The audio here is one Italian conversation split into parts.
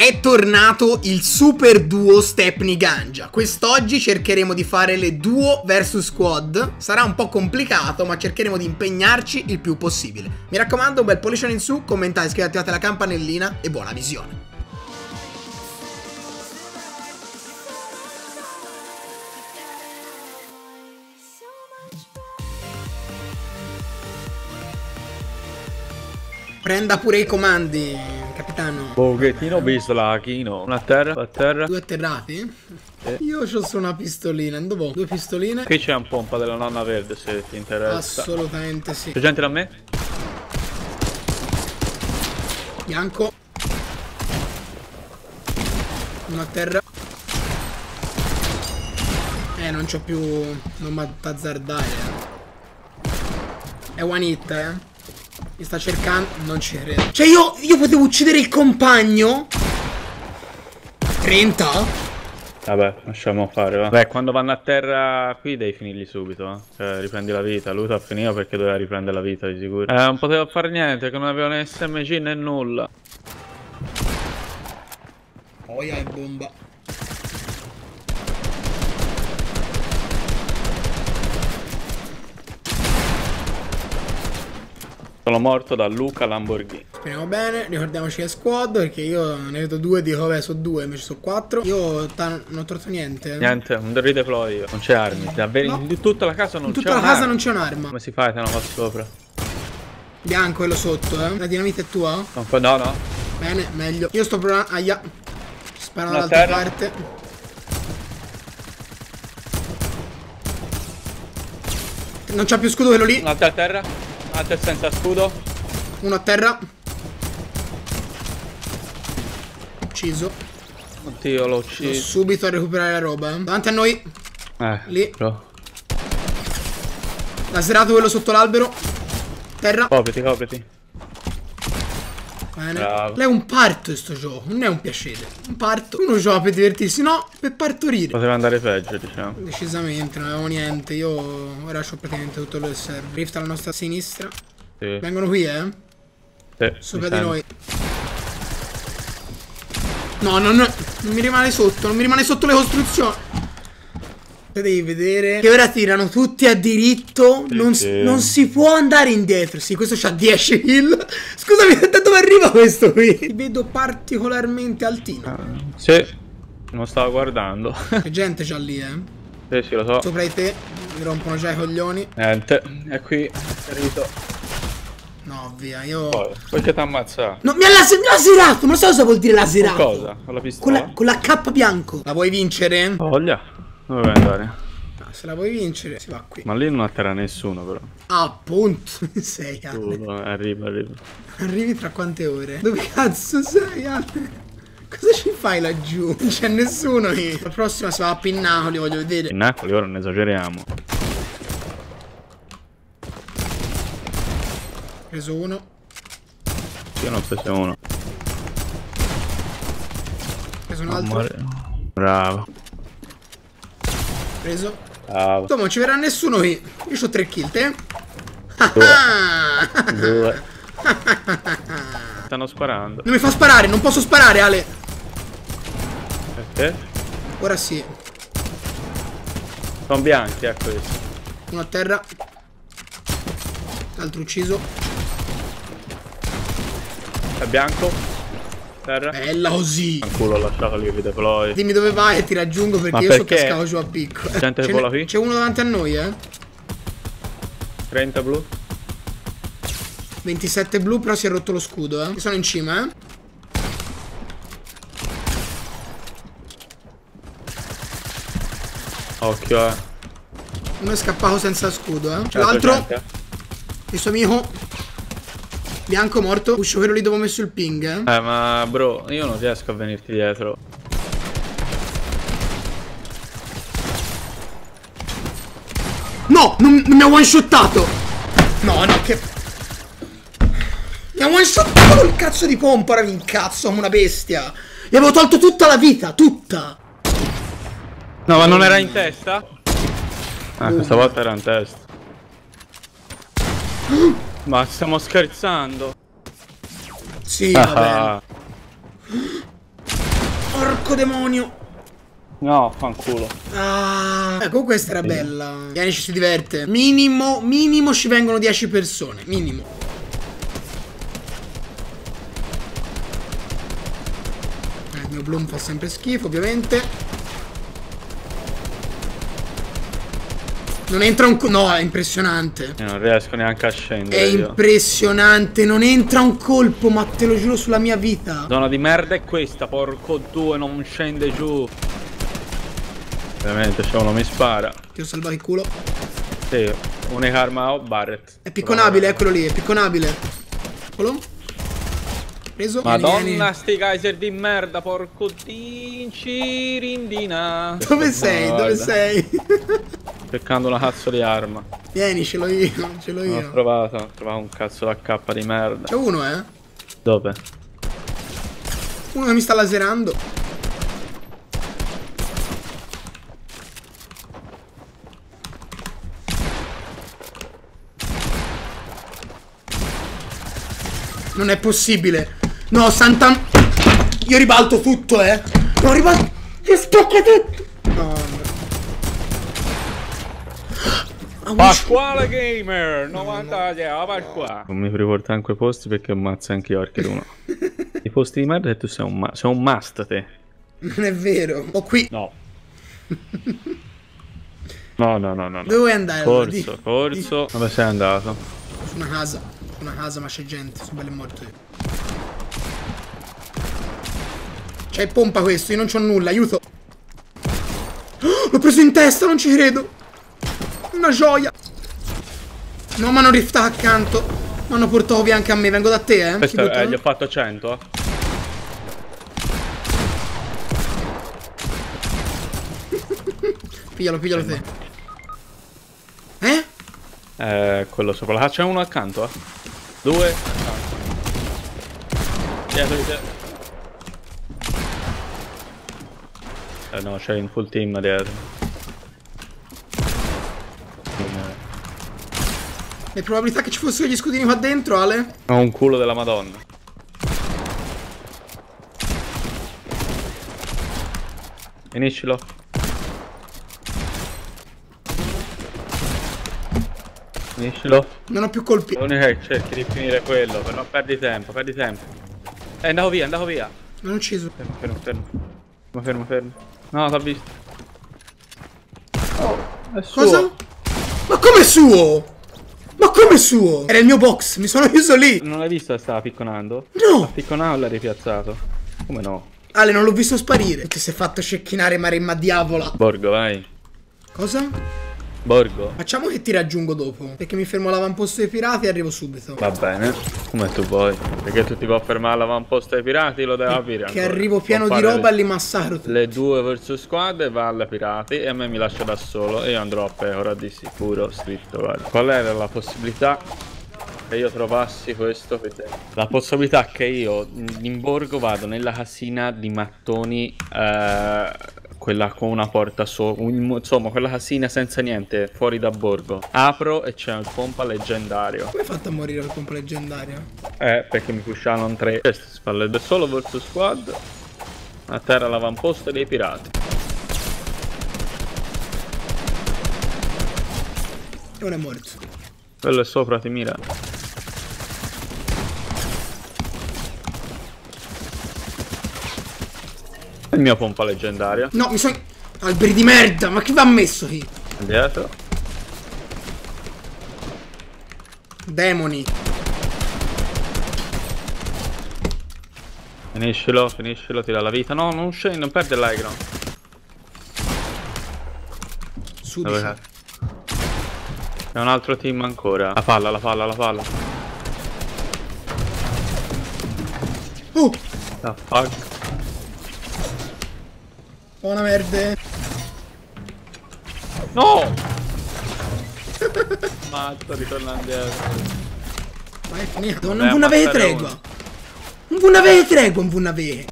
È tornato il super duo Stepney Ganja. Quest'oggi cercheremo di fare le duo vs squad. Sarà un po' complicato, ma cercheremo di impegnarci il più possibile. Mi raccomando, un bel pollicione in su, commentate, iscrivetevi, attivate la campanellina e buona visione. Prenda pure i comandi, capitano. Pochettino pistola, Chino. Una a terra, a terra. Due atterrati? Io c'ho solo una pistolina, dove? Due pistoline. Qui c'è un pompa della nonna verde se ti interessa. Assolutamente sì. C'è gente da me? Bianco. Uno a terra. Non c'ho più. Non m'azzardare. È one hit, Mi sta cercando. Non ci credo. Cioè io potevo uccidere il compagno. 30? Vabbè, lasciamo fare, va. Beh, quando vanno a terra qui devi finirli subito, Cioè, riprendi la vita. Lui t'ha finito perché doveva riprendere la vita, di sicuro. Non poteva fare niente, che non aveva né SMG né nulla. Oia e bomba. Sono morto da Luca Lamborghini. Speriamo bene, ricordiamoci che è squad, perché io ne vedo due e dico vabbè sono due, invece sono quattro. Io non ho tolto niente. Niente, un redeploy io. Non c'è armi. Davvero, No. in tutta la casa non c'è In tutta la casa non c'è un'arma. Come si fa? Te ne va sopra. Bianco quello sotto, La dinamite è tua? No, no. Bene, meglio. Io sto provando. Aia. Sparo Una dall'altra terra. parte. Non c'ha più scudo quello lì. Un'altra a terra. Altra senza scudo. Uno a terra. Ucciso. Oddio, l'ho Vado ucciso. subito a recuperare la roba, Davanti a noi. Lì. Bro. Laserato quello sotto l'albero. Terra. Copriti. Bene. Bravo. Lei è un parto in sto gioco. Non è un piacere. Un parto. Uno gioca per divertirsi, no, per partorire. Poteva andare peggio, diciamo. Decisamente, non avevo niente. Io ora ho praticamente tutto quello che serve. Rift alla nostra sinistra. Sì. Vengono qui, Sì, Sopra di noi. No, non mi rimane sotto. Non mi rimane sotto le costruzioni. Devi vedere che ora tirano tutti a diritto. Sì. Non si può andare indietro. Sì, questo c'ha 10 kill. Scusami, da dove arriva questo qui? Ti vedo particolarmente altino. Sì. Non stavo guardando. C'è gente già lì, Sì, lo so. Sopra di te. Mi rompono già i coglioni. Niente. È qui. È arrivato. No, via, io. Poi che ti ammazza? No, mi ha laserato. Ma non so cosa vuol dire laserato. Con cosa? Con la pistola? Con la K bianco. La vuoi vincere? Voglia. Dove vuoi andare? Se la vuoi vincere, si va qui. Ma lì non atterra nessuno, però. Appunto. Sei, Ale. Arriva. Arrivi tra quante ore? Dove cazzo sei, Ale? Cosa ci fai laggiù? Non c'è nessuno qui. La prossima si va a Pinnacoli, voglio vedere. Pinnacoli, ora non esageriamo. Preso uno. Io ne ho preso uno. Preso un altro. Bravo. Preso. Bravo. Insomma, non ci verrà nessuno qui. Io ho 3 kill, te? Due. Stanno sparando. Non mi fa sparare, non posso sparare, Ale. Perché? Ora sì. Sono bianchi, questi. Uno a terra. L'altro ucciso. È bianco. Terra. Bella così. Culo, ho lasciato lì il deploy. Dimmi dove vai e ti raggiungo perché Ma io perché? so cascavo giù a picco. Gente che vola qui? C'è uno davanti a noi, 30 blu. 27 blu, però si è rotto lo scudo, Io sono in cima, Occhio, Uno è scappato senza scudo, C'è L'altro l'altro. Il suo amico. Bianco morto. Uscio quello lì dove ho messo il ping, ma bro, io non riesco a venirti dietro. No, non mi ha one shottato. No, che. Mi ha one shottato col cazzo di pompa. Ora mi incazzo come una bestia. Gli avevo tolto tutta la vita, tutta. No, ma non era in testa? Questa volta era in testa. Ma stiamo scherzando? Sì, va bene. Porco demonio. No, fanculo. Ah, ecco, questa era bella. Vieni, ci si diverte. Minimo ci vengono 10 persone. Minimo. Il mio Bloom fa sempre schifo, ovviamente. Non entra un... No, è impressionante. Io non riesco neanche a scendere. È impressionante. Non entra un colpo, ma te lo giuro sulla mia vita. Zona di merda è questa, porco due, non scende giù. Ovviamente c'è uno mi spara. Ti ho salvato il culo. Sì, unica arma ho Barret. È picconabile, eccolo lì, è picconabile. Eccolo. Preso. Madonna, vieni. sti geyser di merda, porco di cirindina. Dove sei? Dove sei? Cercando una cazzo di arma. Vieni, ce l'ho io, ce l'ho Non io. ho trovato un cazzo d'AK di merda. C'è uno, eh? Dove? Uno che mi sta laserando. Non è possibile. No, santa... Io ribalto tutto, eh. No, ribalto... Io spacco tutto. No, no. Pasquale Gamer 90 Pasqua. Non mi riporta in quei posti perché ammazza anche io archer uno. I posti di merda e tu sei un must te. Non è vero. Ho qui. No. No. Dove vuoi andare? Corso. Dove sei andato? Su una casa. Su una casa, ma c'è gente. Sono bello morto io. C'è pompa questo, io non c'ho nulla, aiuto. Oh, l'ho preso in testa, non ci credo. Una gioia. No, ma non rifta accanto. Mi hanno portato via anche a me, vengo da te, eh. Questo gli ho fatto 100, Piglialo te. quello sopra la c'è uno accanto, 2 dietro di te. No, c'è in full team dietro. Le probabilità che ci fossero gli scudini qua dentro, Ale? Ho un culo della Madonna. Finiscilo. Finiscilo. Non ho più colpi. L'unica è che cerchi di finire quello, però perdi tempo. È andato via. Non ho ucciso. Fermo. No, t'ha visto. Oh, è suo. Cosa? Ma come suo? Ma come suo? Era il mio box, mi sono chiuso lì. Non l'hai visto che stava picconando? No. L'ha picconato e l'ha ripiazzato. Come no? Ale, non l'ho visto sparire. Ti sei fatto cecchinare Maremma diavola. Borgo, vai. Cosa? Borgo. Facciamo che ti raggiungo dopo. Perché mi fermo all'avamposto dei pirati e arrivo subito. Va bene. Come tu vuoi. Perché tu ti puoi fermare all'avamposto dei pirati, lo devi aprire. Che arrivo pieno di roba e li massacro tutti. Le 2 versus squad e va alle pirati e a me mi lascia da solo e io andrò a pecora di sicuro stritto, guarda. Qual era la possibilità che io trovassi questo? La possibilità che io in borgo vado nella casina di mattoni, quella con una porta insomma quella casina senza niente fuori da borgo. Apro e c'è il pompa leggendario. Come hai fatto a morire col pompa leggendario? Perché mi pushavano 3. Queste spalle solo versus squad. A terra l'avamposto dei pirati. E ora è morto. Quello è sopra, ti mira. Il mio pompa leggendaria. No, mi sono... Alberi di merda, ma chi va messo qui? Dietro. Demoni. Finiscilo, tira la vita. No, non scende, non perde l'high ground. Su Dove di c'è un altro team ancora. La palla. Oh! The fuck. Buona merda. No! Mazzo, ritorna indietro. Ma è finito. Vabbè, Non vuoi avere ammazzare tregua. uno. Non vuoi avere tregua, non vuoi avere.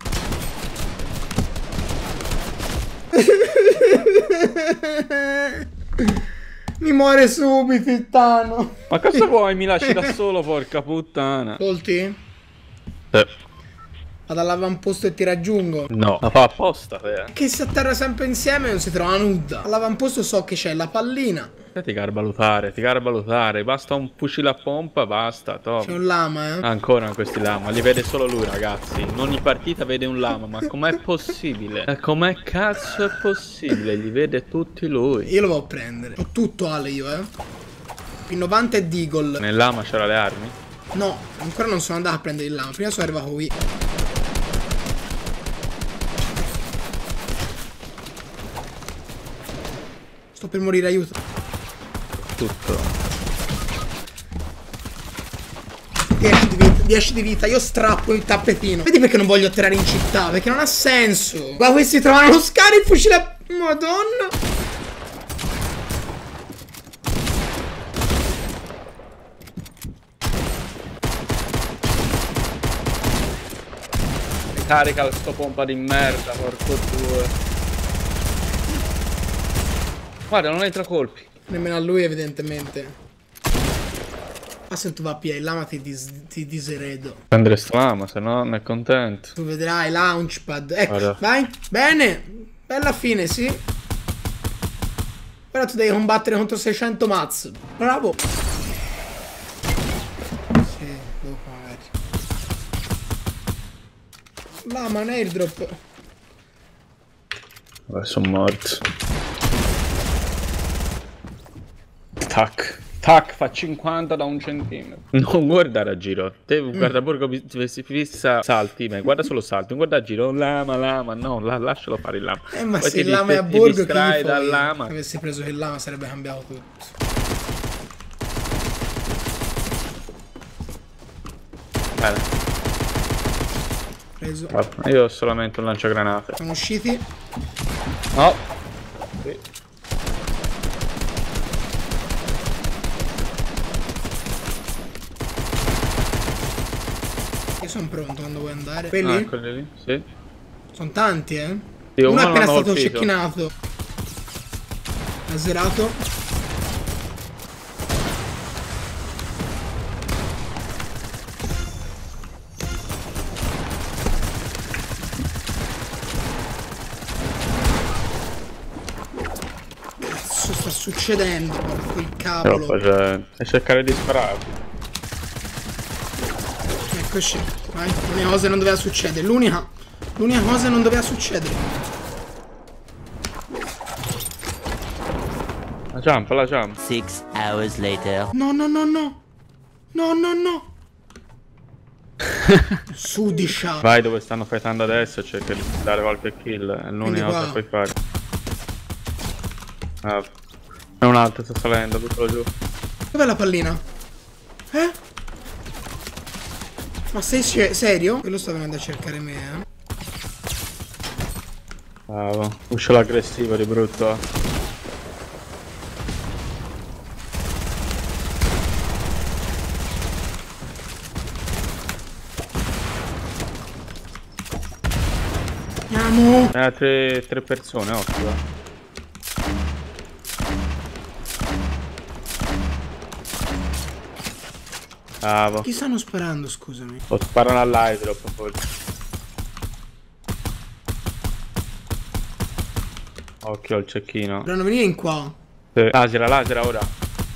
Mi muore subito il Tano. Ma cosa vuoi? Mi lasci da solo, porca puttana. Ascolti? Vado all'avamposto e ti raggiungo. No, la fa apposta, te. Che si atterra sempre insieme e non si trova nuda. All'avamposto so che c'è la pallina. Ti garba lutare. Basta un fucile a pompa, basta, top. C'è un lama, Ancora questi lama, li vede solo lui, ragazzi. In ogni partita vede un lama, ma com'è possibile? Com'è cazzo è possibile? Li vede tutti lui. Io lo vado a prendere. Ho tutto Ale io, P90 e Deagle. Nel lama c'era le armi? No, ancora non sono andato a prendere il lama. Prima sono arrivato qui. Sto per morire, aiuto. Tutto. 10 di vita, io strappo il tappetino. Vedi perché non voglio atterrare in città? Perché non ha senso. Ma questi trovano lo scarico, il fucile a... Madonna. Carica sto pompa di merda, porco due. Guarda, non entra colpi. Nemmeno a lui, evidentemente. Ma se tu va a piedi, il lama ti diseredo. Prendere sto lama, se no non è contento. Tu vedrai, launchpad. Ecco, Guarda. vai. Bene. Bella fine, sì. Ora tu devi combattere contro 600 mazz. Bravo. Sì, devo fare. Lama, un airdrop. Vabbè, sono morto. Tac. Tac, fa 50 da 1 centimetro. Non guardare a giro. Te guarda Borgo si fissa salti, ma guarda solo salti. Non guarda a giro. Lama. No, lascialo fare il lama. Ma poi se il lama è a Borgo, che gli dal lama. Se avessi preso il lama sarebbe cambiato tutto. Bene. Preso. Io ho solamente un lanciagranate. Siamo usciti. No. Sì. Io sono pronto quando vuoi andare. Quelli? Quelli lì? Sì. Sono tanti, Sì, uno è appena stato colpito. cecchinato. Ha zerato. Cazzo sta succedendo? Porco il cavolo. Troppa gente. E cercare di sparare. Eccoci. Vai. L'unica cosa non doveva succedere. L'unica cosa non doveva succedere. La jump. 6 hours later. No. Sudiscia. Vai dove stanno fightando adesso e cerca di dare qualche kill. È l'unica cosa che puoi fare. È un altro, sta salendo, buttalo giù. Dov'è la pallina? Ma sei serio? Quello sta venendo a cercare me, Bravo. Uscio l'aggressivo di brutto. Andiamo. Tre persone, occhio. Bravo. Chi stanno sparando, scusami? O sparano all'airdrop forse. Occhio al cecchino. Dovranno venire in qua. Sì. Lasera ora.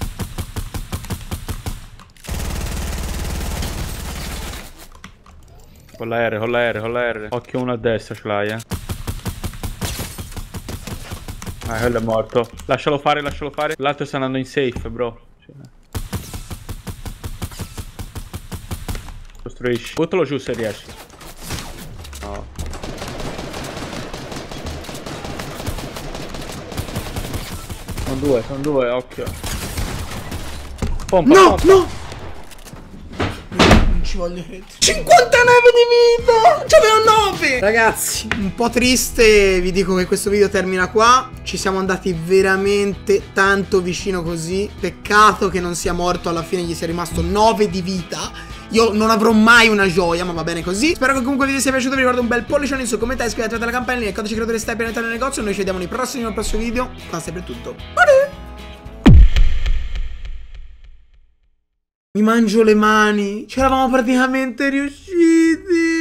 Con la R. Occhio uno a destra ce l'hai, quello è morto. Lascialo fare. L'altro sta andando in safe, bro. Costruisci. Buttalo giù se riesci. No. Sono due, occhio. Pompa. No! Non ci voglio credere. 59 di vita! C'avevo 9! Ragazzi, un po' triste. Vi dico che questo video termina qua. Ci siamo andati veramente tanto vicino così. Peccato che non sia morto alla fine. Gli sia rimasto 9 di vita. Io non avrò mai una gioia, ma va bene così. Spero che comunque il video sia piaciuto. Vi ricordo un bel pollicione in su, commentate, iscrivetevi alla campanella, il codice creatore sta per entrare nel negozio. Noi ci vediamo nel prossimo video. Basta per tutto. Mi mangio le mani. Ce l'avamo praticamente riusciti.